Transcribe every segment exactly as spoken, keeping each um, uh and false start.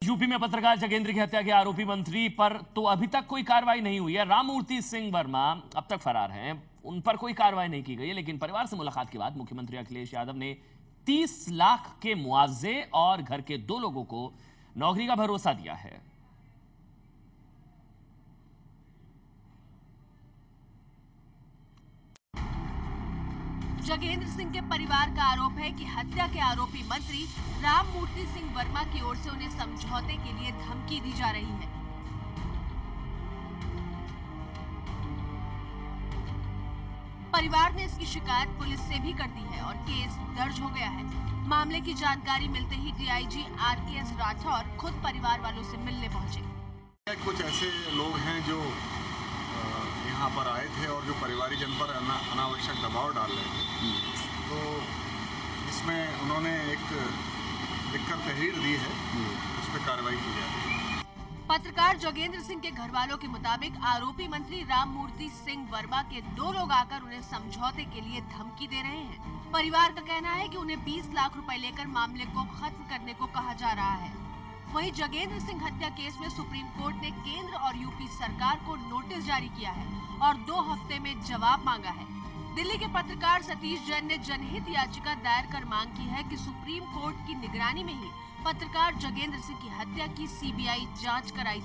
UP में पत्रकार जगेंद्र की हत्या के आरोपी मंत्री पर तो अभी तक कोई कार्रवाई नहीं हुई है। राममूर्ति सिंह वर्मा अब तक फरार हैं, उन पर कोई कार्रवाई नहीं की गई है। लेकिन परिवार से मुलाकात के बाद मुख्यमंत्री अखिलेश यादव ने तीस लाख के मुआवजे और घर के दो लोगों को नौकरी का भरोसा दिया है। जगेंद्र सिंह के परिवार का आरोप है कि हत्या के आरोपी मंत्री राममूर्ति सिंह वर्मा की ओर से उन्हें समझौते के लिए धमकी दी जा रही है। परिवार ने इसकी शिकायत पुलिस से भी कर दी है और केस दर्ज हो गया है। मामले की जानकारी मिलते ही डीआईजी आरकेएस राठौर खुद परिवार वालों से मिलने पहुंचे। कुछ ऐसे लोग हैं जो यहाँ पर आए थे और जो परिवारीजन पर अना, अनावश्यक दबाव डाल रहे थे, तो इसमें उन्होंने एक लिखकर तहरीर दी है, उस पर कार्रवाई की जाएगी। पत्रकार जगेंद्र सिंह के घर वालों के मुताबिक आरोपी मंत्री राममूर्ति सिंह वर्मा के दो लोग आकर उन्हें समझौते के लिए धमकी दे रहे हैं। परिवार का कहना है कि उन्हें बीस लाख रुपए लेकर मामले को खत्म करने को कहा जा रहा है। वहीं जगेंद्र सिंह हत्या केस में सुप्रीम कोर्ट ने केंद्र और यूपी सरकार को नोटिस जारी किया है और दो हफ्ते में जवाब मांगा है। दिल्ली के पत्रकार सतीश जैन ने जनहित याचिका दायर कर मांग की है कि सुप्रीम कोर्ट की निगरानी में ही पत्रकार जगेंद्र सिंह की हत्या की सीबीआई जांच कराई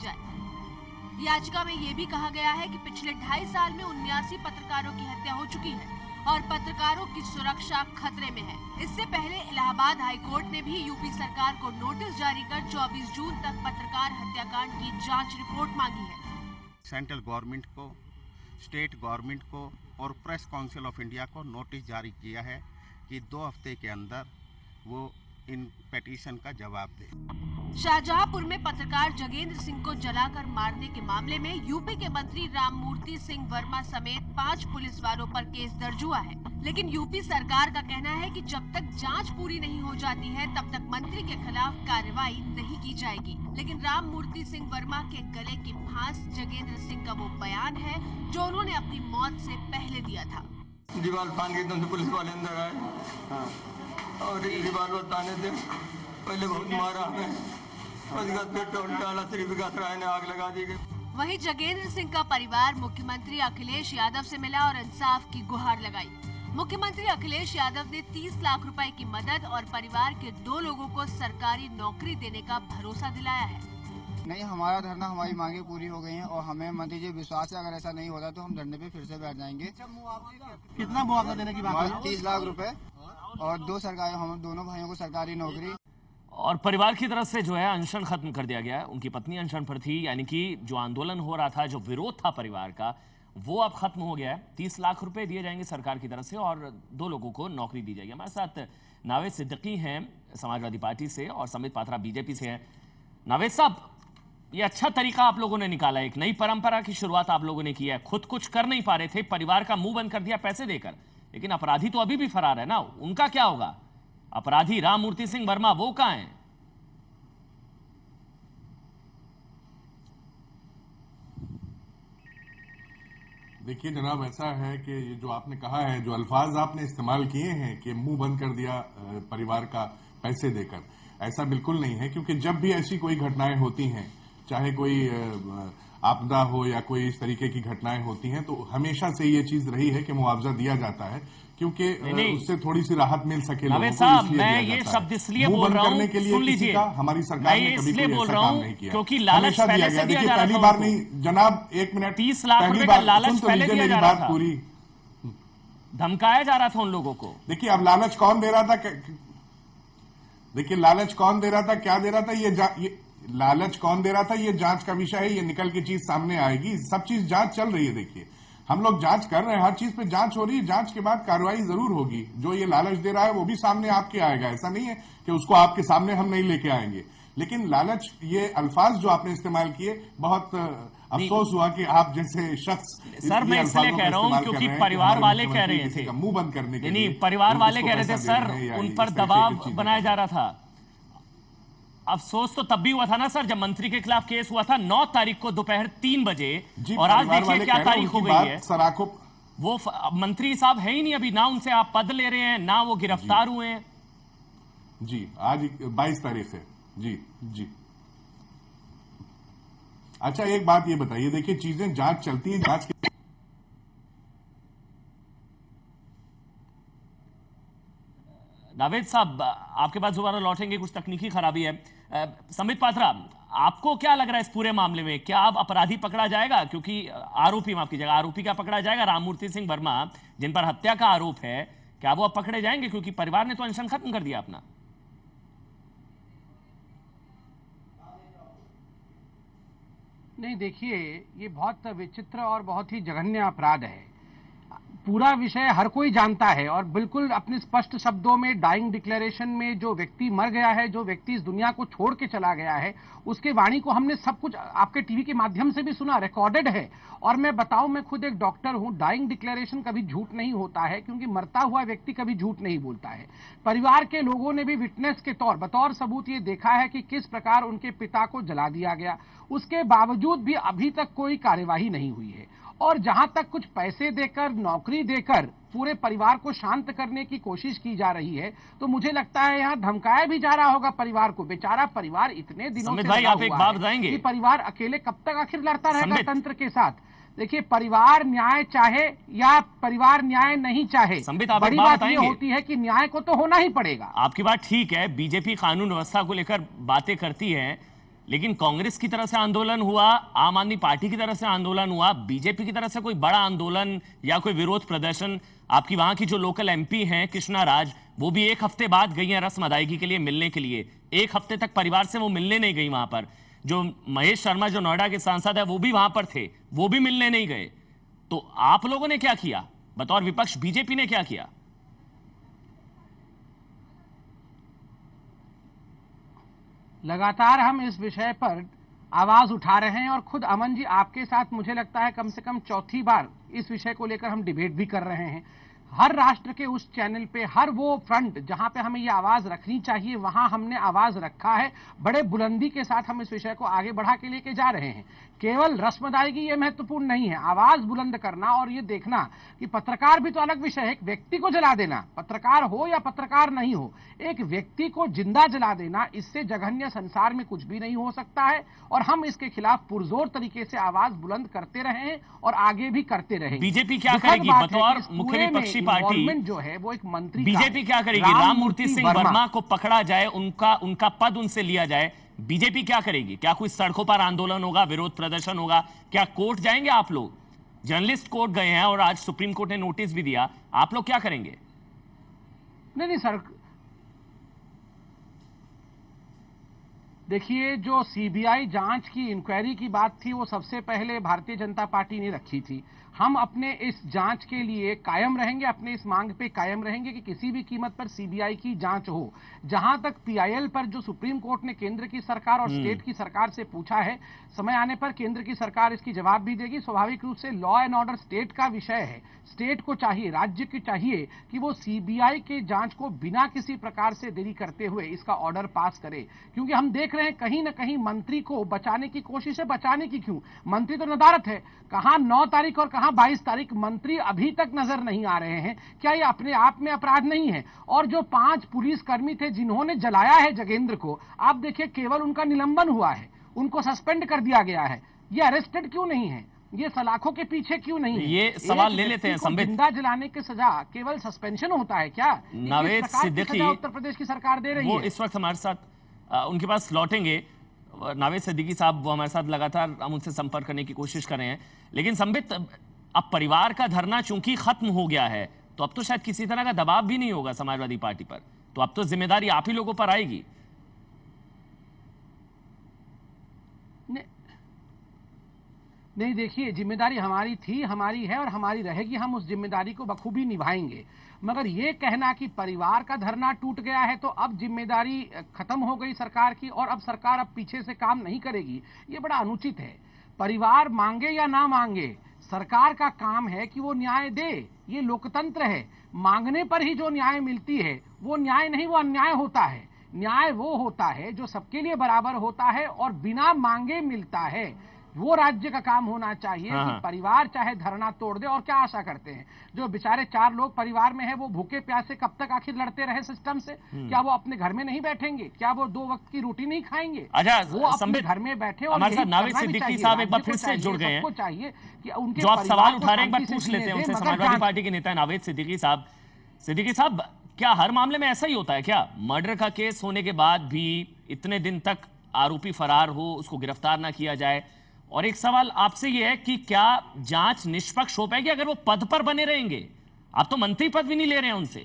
जाए। याचिका में ये भी कहा गया है कि पिछले ढाई साल में उन्यासी पत्रकारों की हत्या हो चुकी है और पत्रकारों की सुरक्षा खतरे में है। इससे पहले इलाहाबाद हाईकोर्ट ने भी यूपी सरकार को नोटिस जारी कर चौबीस जून तक पत्रकार हत्याकांड की जांच रिपोर्ट मांगी है। सेंट्रल गवर्नमेंट को, स्टेट गवर्नमेंट को और प्रेस काउंसिल ऑफ इंडिया को नोटिस जारी किया है कि दो हफ्ते के अंदर वो इन पिटीशन का जवाब दे। शाहजहांपुर में पत्रकार जगेंद्र सिंह को जलाकर मारने के मामले में यूपी के मंत्री राममूर्ति सिंह वर्मा समेत पाँच पुलिस वालों पर केस दर्ज हुआ है। लेकिन यूपी सरकार का कहना है कि जब तक जांच पूरी नहीं हो जाती है तब तक मंत्री के खिलाफ कार्रवाई नहीं की जाएगी। लेकिन राममूर्ति सिंह वर्मा के गले की फांस जगेंद्र सिंह का वो बयान है जो उन्होंने अपनी मौत से पहले दिया था। दीवार फान के तुमसे पुलिस वाले अंदर आए हाँ। और रिवाल्वर ताने थे, पहले बहुत मारा हमें, पेट्रोल डाला, ने आग लगा दी गई। वहीं जगेंद्र सिंह का परिवार मुख्यमंत्री अखिलेश यादव से मिला और इंसाफ की गुहार लगाई। मुख्यमंत्री अखिलेश यादव ने तीस लाख रुपए की मदद और परिवार के दो लोगों को सरकारी नौकरी देने का भरोसा दिलाया है। नहीं, हमारा धरना, हमारी मांगे पूरी हो गई हैं और हमें मंत्री जी विश्वास है अगर ऐसा नहीं होता तो हम धरने पे फिर से बैठ जाएंगे। कितना मुआवजा देने की बात है? तीस लाख रुपए और दो सरकारी, हम दोनों भाइयों को सरकारी नौकरी। और परिवार की तरफ से जो है अनशन खत्म कर दिया गया है। उनकी पत्नी अनशन पर थी, यानी कि जो आंदोलन हो रहा था, जो विरोध था परिवार का, वो अब खत्म हो गया है। तीस लाख रुपए दिए जाएंगे सरकार की तरफ से और दो लोगों को नौकरी दी जाएगी। हमारे साथ नावेद सिद्दीकी हैं समाजवादी पार्टी से और समित पात्रा बीजेपी से हैं। नावेद साहब, ये अच्छा तरीका आप लोगों ने निकाला, एक नई परंपरा की शुरुआत आप लोगों ने की है। खुद कुछ कर नहीं पा रहे थे, परिवार का मुंह बंद कर दिया पैसे देकर, लेकिन अपराधी तो अभी भी फरार है ना, उनका क्या होगा? अपराधी राममूर्ति सिंह वर्मा वो कहां हैं? देखिए जनाब, ऐसा है कि ये जो आपने कहा है, जो अल्फाज आपने इस्तेमाल किए हैं कि मुंह बंद कर दिया परिवार का पैसे देकर, ऐसा बिल्कुल नहीं है। क्योंकि जब भी ऐसी कोई घटनाएं होती हैं, चाहे कोई आपदा हो या कोई इस तरीके की घटनाएं होती हैं, तो हमेशा से ये चीज रही है कि मुआवजा दिया जाता है क्योंकि उससे थोड़ी सी राहत मिल सके लोगों को, साहब, मैं ये शब्द इसलिए बोल रहा हूं, सुन लीजिए, हमारी सरकार ने कभी कोई ऐसा काम नहीं किया, क्योंकि लालच पहले से दिया जा रहा था। पहली बार नहीं जनाब, एक मिनट, तीस लाख रुपए का लालच पहले दिया जा रहा था, पूरी धमकाया जा रहा था उन लोगों को। देखिए अब लालच कौन दे रहा था, देखिए लालच कौन दे रहा था, क्या दे रहा था, ये, ये लालच कौन दे रहा था, ये जांच का विषय है, ये निकल के चीज सामने आएगी। सब चीज जांच चल रही है। देखिए हम लोग जांच कर रहे हैं, हर चीज पे जांच हो रही है, जांच के बाद कार्रवाई जरूर होगी। जो ये लालच दे रहा है वो भी सामने आपके आएगा, ऐसा नहीं है कि उसको आपके सामने हम नहीं लेके आएंगे। लेकिन लालच, ये अल्फाज जो आपने इस्तेमाल किए, बहुत अफसोस हुआ कि आप जैसे शख्स, सर मैं इसलिए कह रहा हूं क्योंकि परिवार वाले कह रहे थे, मुंह बंद करने के लिए परिवार वाले कह रहे थे सर, उन पर दबाव बनाया जा रहा था। अफसोस तो तब भी हुआ था ना सर, जब मंत्री के खिलाफ केस हुआ था नौ तारीख को दोपहर तीन बजे, और आज देखिए क्या तारीख हो गई है। सर आंखों, वो मंत्री साहब है ही नहीं अभी, ना उनसे आप पद ले रहे हैं, ना वो गिरफ्तार हुए हैं। जी आज बाईस तारीख है। जी जी अच्छा एक बात ये बताइए, देखिए चीजें जांच चलती है, जांच के नावेद साहब आपके पास दोबारा लौटेंगे, कुछ तकनीकी खराबी है। अ, संबित पात्रा, आपको क्या लग रहा है इस पूरे मामले में, क्या अब अपराधी पकड़ा जाएगा? क्योंकि आरोपी, माफ कीजिएगा, आरोपी क्या पकड़ा जाएगा? राममूर्ति सिंह वर्मा, जिन पर हत्या का आरोप है, क्या वो अब पकड़े जाएंगे? क्योंकि परिवार ने तो अनशन खत्म कर दिया अपना। नहीं, देखिए, ये बहुत विचित्र और बहुत ही जघन्य अपराध है। पूरा विषय हर कोई जानता है और बिल्कुल अपने स्पष्ट शब्दों में डाइंग डिक्लेरेशन में जो व्यक्ति मर गया है, जो व्यक्ति इस दुनिया को छोड़ के चला गया है, उसके वाणी को हमने सब कुछ आपके टीवी के माध्यम से भी सुना, रिकॉर्डेड है। और मैं बताऊं, मैं खुद एक डॉक्टर हूं, डाइंग डिक्लेरेशन कभी झूठ नहीं होता है, क्योंकि मरता हुआ व्यक्ति कभी झूठ नहीं बोलता है। परिवार के लोगों ने भी विटनेस के तौर बतौर सबूत ये देखा है कि किस प्रकार उनके पिता को जला दिया गया। उसके बावजूद भी अभी तक कोई कार्यवाही नहीं हुई है। और जहां तक कुछ पैसे देकर, नौकरी देकर पूरे परिवार को शांत करने की कोशिश की जा रही है, तो मुझे लगता है यहां धमकाया भी जा रहा होगा परिवार को। बेचारा परिवार इतने दिनों से भाई, आप एक बात बताएंगे कि परिवार अकेले कब तक आखिर लड़ता रहेगा तंत्र के साथ। देखिए, परिवार न्याय चाहे या परिवार न्याय नहीं चाहे, बड़ी बात ये होती है कि न्याय को तो होना ही पड़ेगा। आपकी बात ठीक है, बीजेपी कानून व्यवस्था को लेकर बातें करती है, लेकिन कांग्रेस की तरफ से आंदोलन हुआ, आम आदमी पार्टी की तरफ से आंदोलन हुआ, बीजेपी की तरफ से कोई बड़ा आंदोलन या कोई विरोध प्रदर्शन? आपकी वहां की जो लोकल एमपी हैं कृष्णा राज, वो भी एक हफ्ते बाद गई हैं रस्म अदायगी के लिए, मिलने के लिए। एक हफ्ते तक परिवार से वो मिलने नहीं गई। वहां पर जो महेश शर्मा, जो नोएडा के सांसद है, वो भी वहां पर थे, वो भी मिलने नहीं गए। तो आप लोगों ने क्या किया बतौर विपक्ष? बीजेपी ने क्या किया? लगातार हम इस विषय पर आवाज उठा रहे हैं और खुद अमन जी, आपके साथ मुझे लगता है कम से कम चौथी बार इस विषय को लेकर हम डिबेट भी कर रहे हैं। हर राष्ट्र के उस चैनल पे, हर वो फ्रंट जहां पे हमें ये आवाज रखनी चाहिए, वहां हमने आवाज रखा है। बड़े बुलंदी के साथ हम इस विषय को आगे बढ़ा के लेके जा रहे हैं। केवल रस्म अदायगी ये महत्वपूर्ण नहीं है, आवाज बुलंद करना और ये देखना कि पत्रकार भी तो अलग विषय है। एक व्यक्ति को जला देना, पत्रकार हो या पत्रकार नहीं हो, एक व्यक्ति को जिंदा जला देना, इससे जघन्य संसार में कुछ भी नहीं हो सकता है। और हम इसके खिलाफ पुरजोर तरीके से आवाज बुलंद करते रहे हैं और आगे भी करते रहेंगे। बीजेपी क्या करेगी बतौर मुख्य विपक्षी पार्टी? जो है वो एक मंत्री, बीजेपी क्या करेगी? राममूर्ति सिंह वर्मा को पकड़ा जाए, उनका उनका पद उनसे लिया जाए, बीजेपी क्या करेगी? क्या कोई सड़कों पर आंदोलन होगा, विरोध प्रदर्शन होगा? क्या कोर्ट जाएंगे आप लोग? जर्नलिस्ट कोर्ट गए हैं और आज सुप्रीम कोर्ट ने नोटिस भी दिया, आप लोग क्या करेंगे? नहीं नहीं सर, देखिए, जो सीबीआई जांच की इंक्वायरी की बात थी, वो सबसे पहले भारतीय जनता पार्टी ने रखी थी। हम अपने इस जांच के लिए कायम रहेंगे, अपने इस मांग पे कायम रहेंगे कि किसी भी कीमत पर सीबीआई की जांच हो। जहां तक पीआईएल पर जो सुप्रीम कोर्ट ने केंद्र की सरकार और स्टेट की सरकार से पूछा है, समय आने पर केंद्र की सरकार इसकी जवाब भी देगी। स्वाभाविक रूप से लॉ एंड ऑर्डर स्टेट का विषय है, स्टेट को चाहिए, राज्य को चाहिए कि वो सीबीआई के जांच को बिना किसी प्रकार से देरी करते हुए इसका ऑर्डर पास करे। क्योंकि हम देख रहे हैं कहीं ना कहीं मंत्री को बचाने की कोशिश है। बचाने की क्यों? मंत्री तो नदारत है। कहां नौ तारीख और कहां बाईस तारीख, मंत्री अभी तक नजर नहीं आ रहे हैं। क्या ये अपने आप में अपराध नहीं है? और जो पांच पुलिसकर्मी थे जिन्होंने जलाया है जगेंद्र को, आप देखिए, केवल उनका निलंबन हुआ है, उनको सस्पेंड कर दिया गया है। ये अरेस्टेड क्यों नहीं है? ये सलाखों के पीछे क्यों नहीं है? ये सवाल ले लेते हैं संबित। जिंदा जलाने की सजा केवल सस्पेंशन होता है क्या? नावेद सिद्दीकी उत्तर प्रदेश की सरकार दे रही है। वो इस वक्त हमारे साथ, आ, उनके पास लौटेंगे नावेद सिद्दीकी साहब, वो हमारे साथ लगातार हम उनसे संपर्क करने की कोशिश कर रहे हैं। लेकिन संबित, अब परिवार का धरना चूंकि खत्म हो गया है, तो अब तो शायद किसी तरह का दबाव भी नहीं होगा समाजवादी पार्टी पर, तो अब तो जिम्मेदारी आप ही लोगों पर आएगी। नहीं, देखिए, जिम्मेदारी हमारी थी, हमारी है और हमारी रहेगी। हम उस जिम्मेदारी को बखूबी निभाएंगे। मगर ये कहना कि परिवार का धरना टूट गया है तो अब जिम्मेदारी खत्म हो गई सरकार की और अब सरकार अब पीछे से काम नहीं करेगी, ये बड़ा अनुचित है। परिवार मांगे या ना मांगे, सरकार का काम है कि वो न्याय दे। ये लोकतंत्र है, मांगने पर ही जो न्याय मिलती है वो न्याय नहीं, वो अन्याय होता है। न्याय वो होता है जो सबके लिए बराबर होता है और बिना मांगे मिलता है। वो राज्य का काम होना चाहिए हाँ, कि हाँ। परिवार चाहे धरना तोड़ दे। और क्या आशा करते हैं जो बेचारे चार लोग परिवार में हैं, वो भूखे प्यासे कब तक आखिर लड़ते रहे सिस्टम से? क्या वो अपने घर में नहीं बैठेंगे? क्या वो दो वक्त की रोटी नहीं खाएंगे? अच्छा, वो अपने संबित, घर में बैठे और हमारे यही साथ नावेद करना भी सिद्दीकी चाहिए। साहब एक बार राज्य फिर को से चाहिए, जुड़ गए हैं। सबको चाहिए कि उनके जो आप परिवार सवाल को उठा रहे हैं एक बार शांति से पूछ जीने लेते हैं दें, उनसे। मगर समाजवादी जांच- पार्टी के नेता है नावेद सिद्दीकी साहब। सिद्दीकी साहब, क्या हर मामले में ऐसा ही होता है क्या? मर्डर का केस होने के बाद भी इतने दिन तक आरोपी फरार हो, उसको गिरफ्तार ना किया जाए? और एक सवाल आपसे यह है कि क्या जांच निष्पक्ष हो पाएगी अगर वो पद पर बने रहेंगे? आप तो मंत्री पद भी नहीं ले रहे हैं उनसे।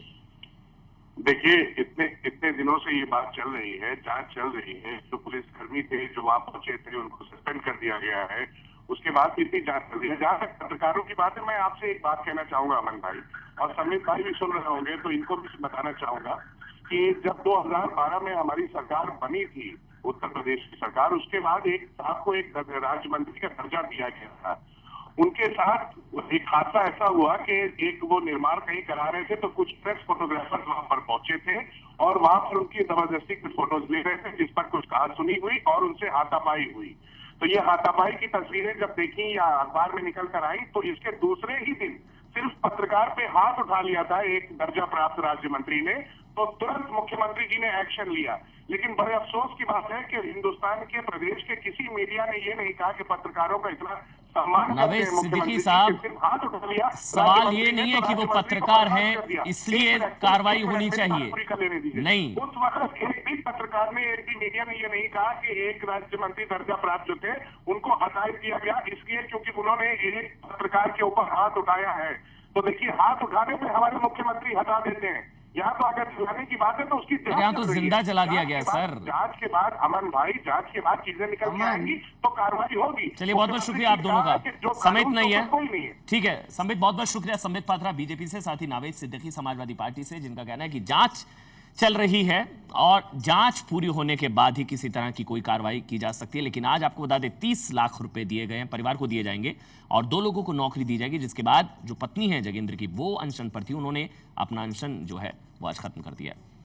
देखिए, इतने इतने दिनों से ये बात चल रही है, जांच चल रही है। जो पुलिसकर्मी थे जो वहां पहुंचे थे उनको सस्पेंड कर दिया गया है, उसके बाद भी इतनी जांच चल रही है। जहां तक पत्रकारों की बात है, मैं आपसे एक बात कहना चाहूंगा अमन भाई, और समीर भाई भी सुन रहे होंगे तो इनको भी बताना चाहूंगा कि जब दो हज़ार बारह में हमारी सरकार बनी थी, उत्तर प्रदेश की सरकार, उसके बाद एक साहब को एक राज्य मंत्री का दर्जा दिया गया था। उनके साथ एक हादसा ऐसा हुआ कि एक वो निर्माण कहीं करा रहे थे तो कुछ प्रेस फोटोग्राफर्स वहां पर पहुंचे थे और वहां पर उनकी जबरदस्ती कुछ फोटोज ले रहे थे, जिस पर कुछ कहा सुनी हुई और उनसे हाथापाई हुई। तो ये हाथापाई की तस्वीरें जब देखी या अखबार में निकल कर आई तो इसके दूसरे ही दिन सिर्फ पत्रकार पे हाथ उठा लिया था एक दर्जा प्राप्त राज्य मंत्री ने, तो तुरंत मुख्यमंत्री जी ने एक्शन लिया। लेकिन बड़े अफसोस की बात है कि हिंदुस्तान के प्रदेश के किसी मीडिया ने ये नहीं कहा कि पत्रकारों का इतना सम्मान नावेद करते हैं मुख्यमंत्री सिद्दीकी जी, साहब, कि सिर्फ हाथ उठा लिया। सवाल राज्य ये मंत्री नहीं ने है तो कि वो राज्य मंत्री को पत्रकार बर्खास्त हैं, कर दिया। इसलिए एक मिनट, कार्रवाई एक मिनट, होनी मेरी चाहिए। बात पूरी कर लेने दीजिए। नहीं। उस वक्त एक भी पत्रकार ने, एक भी मीडिया ने ये नहीं कहा कि एक राज्य मंत्री दर्जा प्राप्त जो थे उनको हटाया दिया गया इसलिए क्योंकि उन्होंने एक पत्रकार के ऊपर हाथ उठाया है। तो देखिए, हाथ उठाने पे हमारे मुख्यमंत्री हटा देते हैं। यहाँ तो अगर जलाने की बात है तो उसकी जांच यहाँ तो चल रही है। जिंदा जला दिया जांच गया, के बाद- सर। जांच के बाद अमन भाई, जांच के बाद चीजें निकल के आएंगी तो कार्रवाई होगी। चलिए, बहुत बहुत शुक्रिया आप दोनों का। समित नहीं है, कोई नहीं है। ठीक है संबित, बहुत बहुत शुक्रिया। संबित पात्रा बीजेपी से, साथ ही नावेद सिद्दीकी समाजवादी पार्टी से, जिनका कहना है कि जांच चल रही है और जांच पूरी होने के बाद ही किसी तरह की कोई कार्रवाई की जा सकती है। लेकिन आज आपको बता दें, तीस लाख रुपए दिए गए हैं, परिवार को दिए जाएंगे और दो लोगों को नौकरी दी जाएगी, जिसके बाद जो पत्नी है जगेंद्र की, वो अनशन पर थी, उन्होंने अपना अनशन जो है वो आज खत्म कर दिया है।